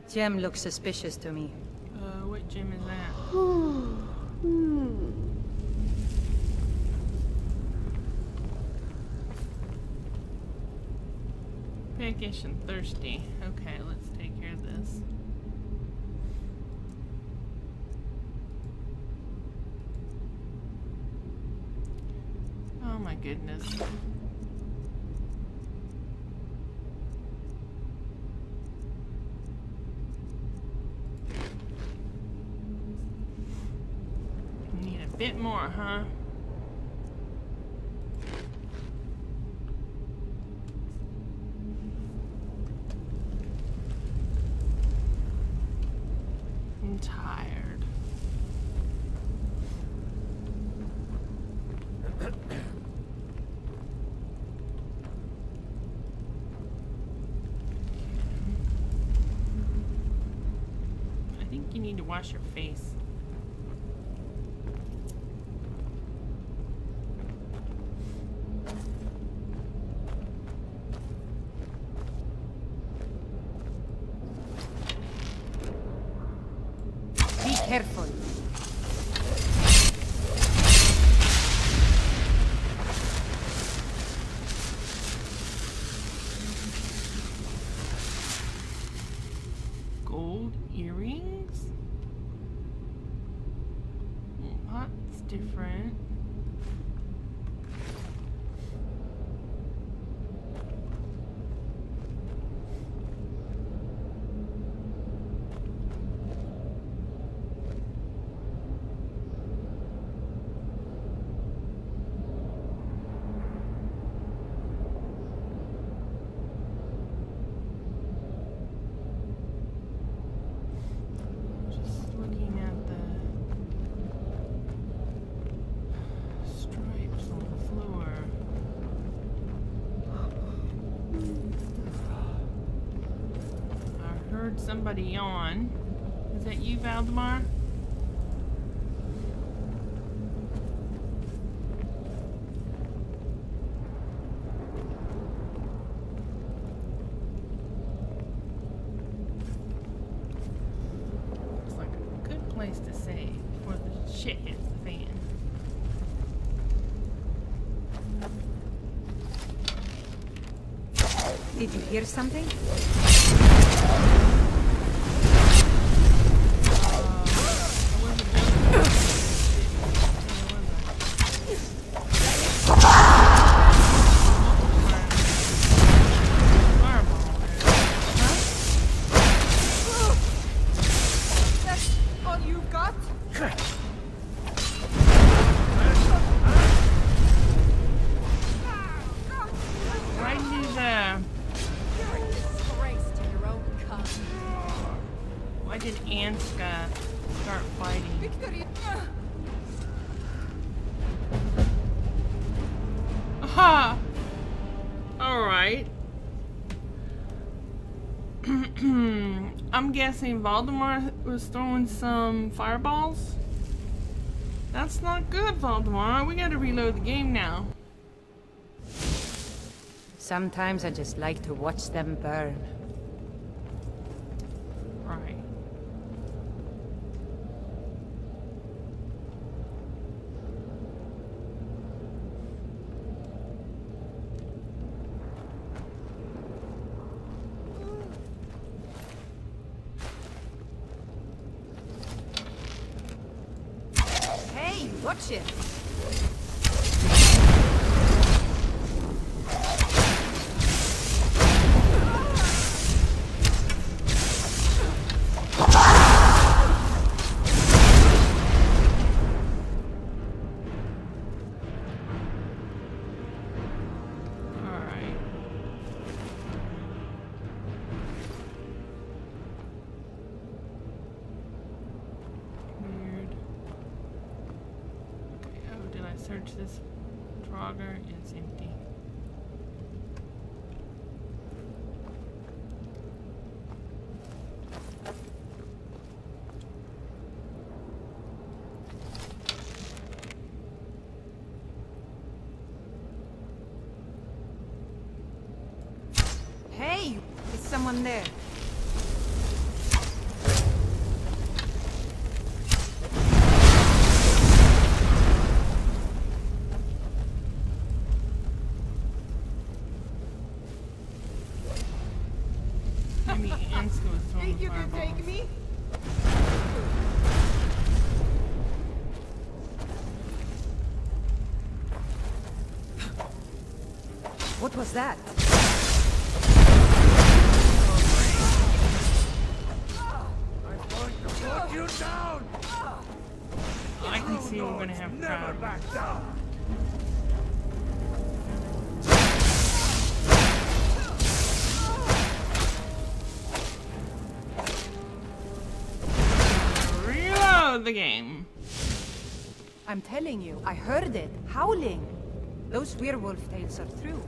Gem looks suspicious to me. What gem is that? Peckish and thirsty. Okay, let's take care of this. Oh my goodness. Need a bit more, huh? I'm tired. I think you need to wash your face. Be careful. Gold earrings? That's different. Just looking at the stripes on the floor. I heard somebody yawn. Is that you, Valdemar? Looks like a good place to say before the shit hits the fan. Did you hear something? That's all you got? Right into the... You're a disgrace to your own kind. Why did Anska start fighting? Victory. Aha! Alright. I'm guessing Valdemar was throwing some fireballs? That's not good, Valdemar. We gotta reload the game now. Sometimes I just like to watch them burn. Right. Hey, watch it! Alright. Weird. Okay, oh, did I search this Draugr? It's empty. Hey, is someone there? think you can take me? What was that? I'm going to put you down! I can see we're gonna have Never problems. back down! Reload the game. I'm telling you, I heard it. Howling. Those werewolf tales are true.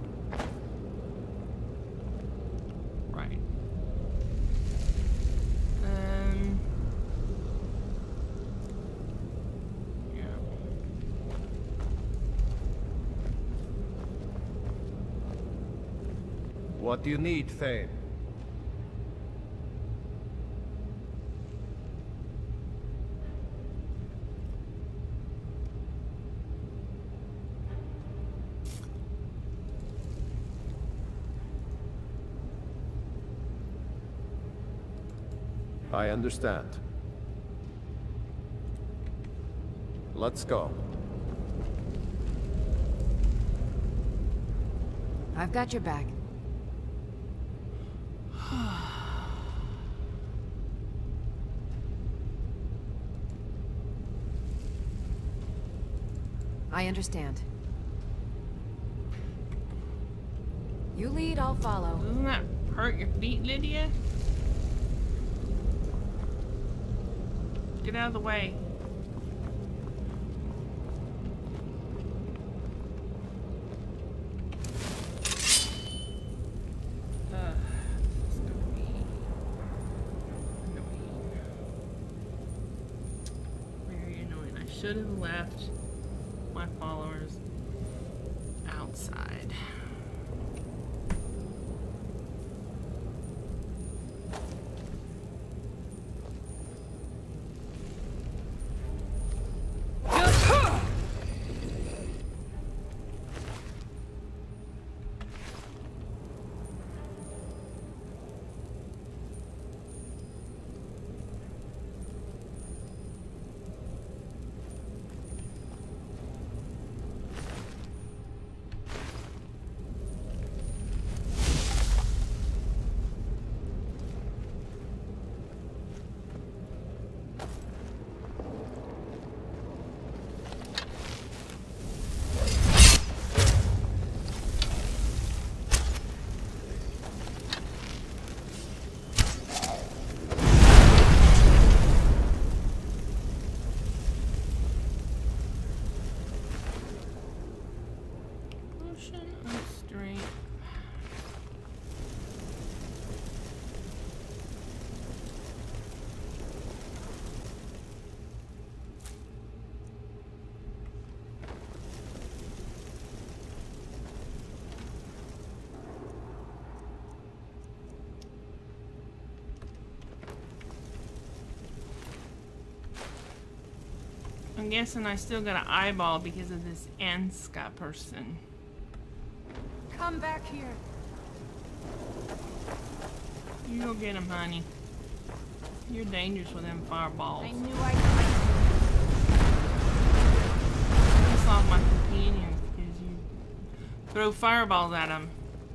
Right. Yeah. What do you need, Thane? I understand. Let's go. I've got your back. I understand. You lead, I'll follow. Doesn't that hurt your feet, Lydia? Get out of the way. This is gonna be annoying. Very annoying. I should have left my followers outside. Potion of strength. I'm guessing I still got an eyeball because of this Anska person. Come back here. You go get him, honey. You're dangerous with them fireballs. I knew I'd find Piss off my companions because you throw fireballs at them.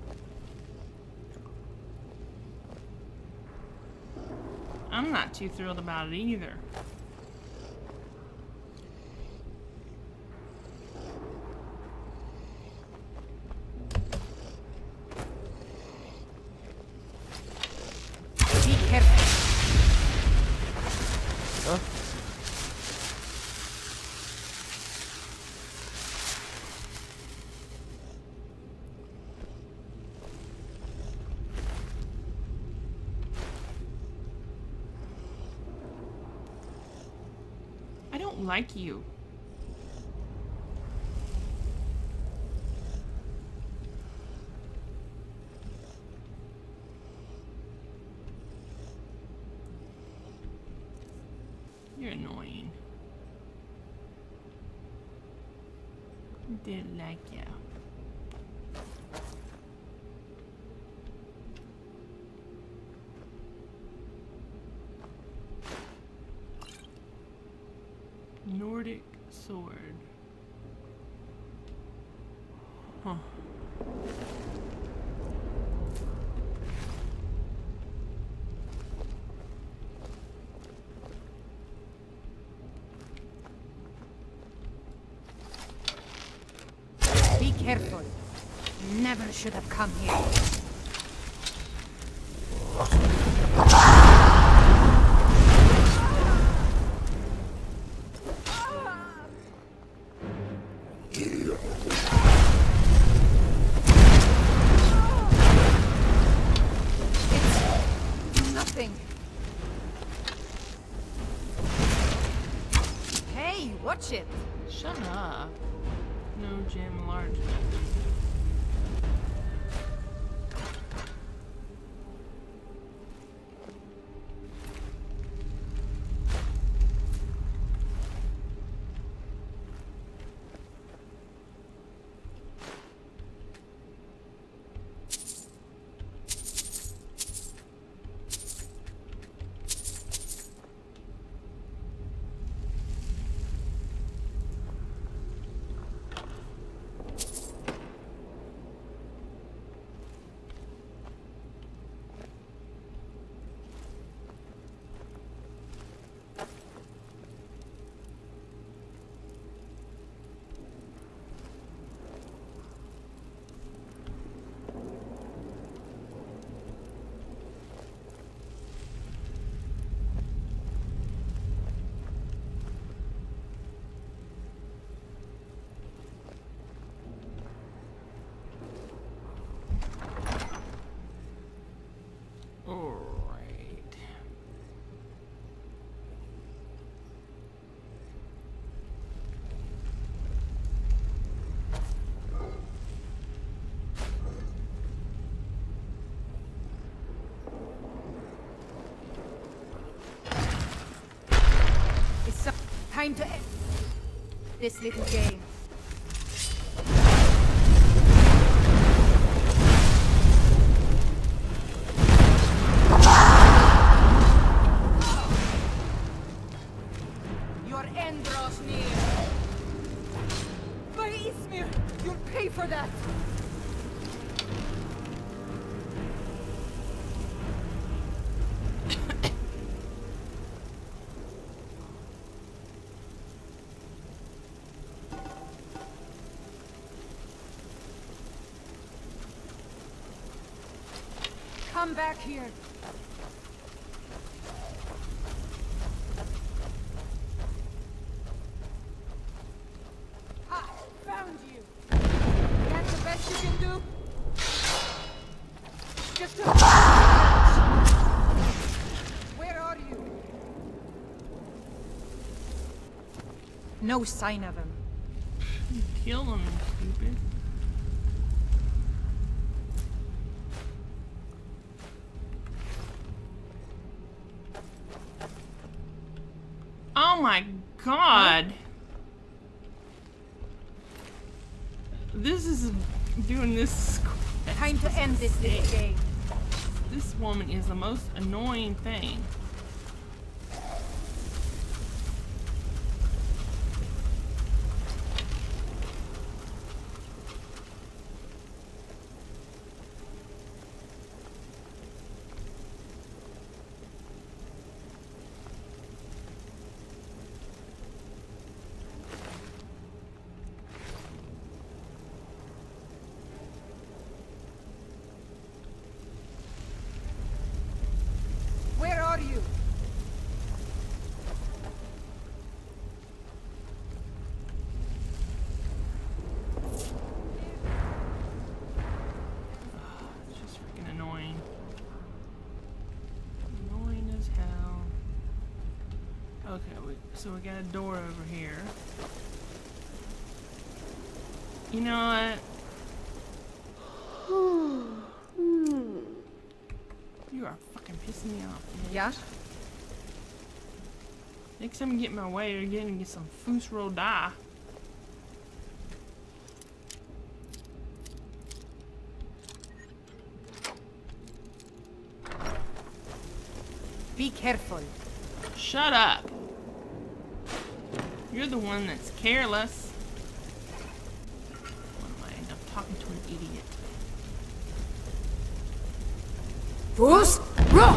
I'm not too thrilled about it either. you. Be careful. Huh? I don't like you. You're annoying. Didn't like you. Nordic sword. Huh. Be careful. Never should have come here. It's nothing. Hey, watch it. Shut up. No gem large. Alright. It's time to end this little game. Your end draws near. By Ismir, you'll pay for that. Come back here. Ha! Found you. That's the best you can do. Just to... Where are you? No sign of him. Kill him, stupid. Oh my god! This is doing this. Time to end this little game. This woman is the most annoying thing. Where are you? It's just freaking annoying. Annoying as hell. Okay, so we got a door over here. You know what? You are fucking pissing me off, man. Yeah? Next time you get in my way, you're gonna get some Fusro die. Be careful. Shut up. You're the one that's careless. What am I end up talking to an idiot? Fus, Ro!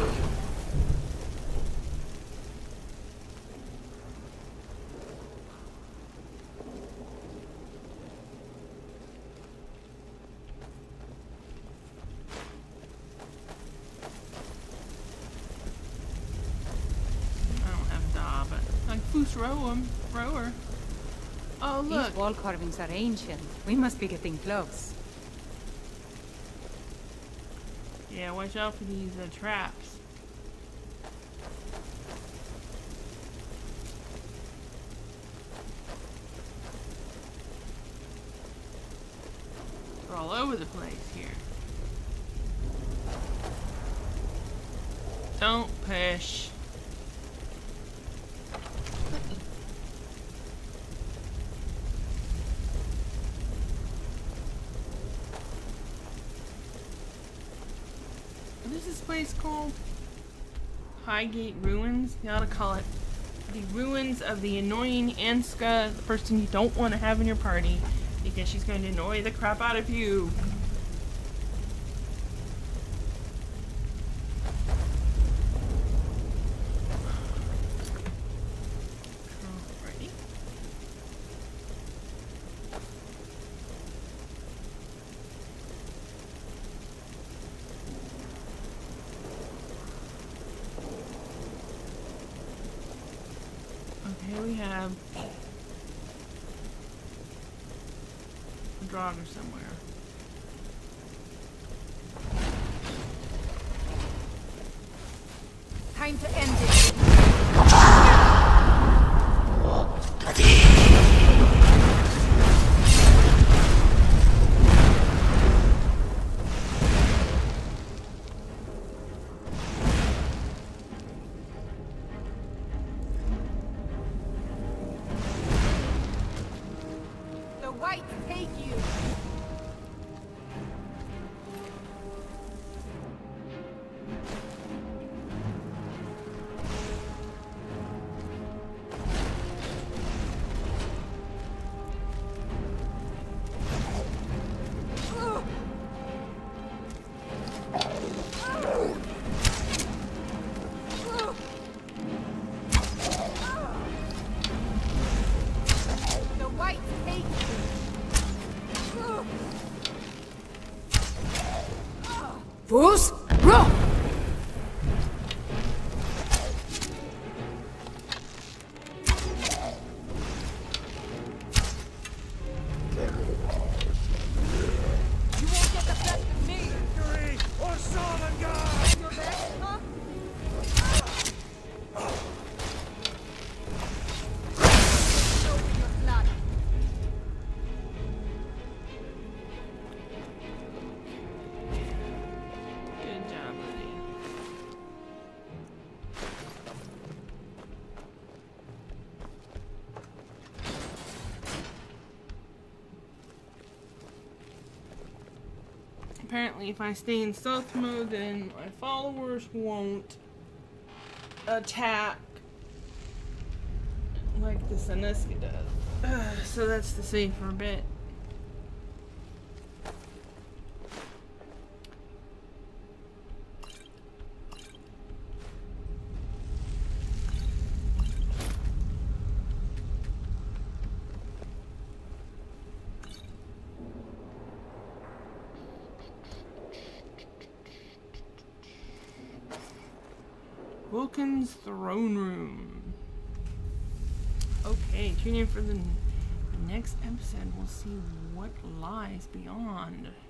Rower. Oh, look. These wall carvings are ancient. We must be getting close. Yeah, watch out for these traps. They're all over the place here. Don't push. What is this place called? Highgate Ruins? You ought to call it the Ruins of the Annoying Anska, the person you don't want to have in your party because she's going to annoy the crap out of you. Alrighty. Okay, we have a Draugr somewhere. Time to end it. The whites take you. The whites take you. Fus, Ro! You won't get the best of me. Victory or Sovngarde! Your best, huh? Show me your blood. Good job, Lydia. Apparently, if I stay in stealth mode, then my followers won't attack like the Sinisca does. So that's the safer bit. Vulcan's Throne Room. Okay, tune in for the next episode. We'll see what lies beyond.